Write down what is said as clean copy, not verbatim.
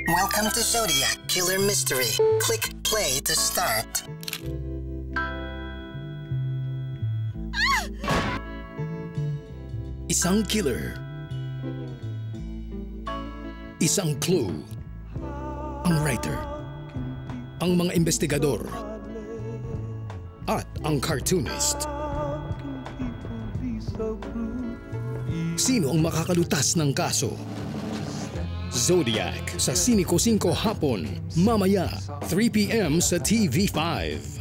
Welcome to Zodiac Killer Mystery. Click play to start. Isang killer. Isang clue. Ang writer. Ang mga investigador. At ang cartoonist. Sino ang makakalutas ng kaso? Zodiac sa Sine 5 hapon, mamaya 3 p.m. sa TV5.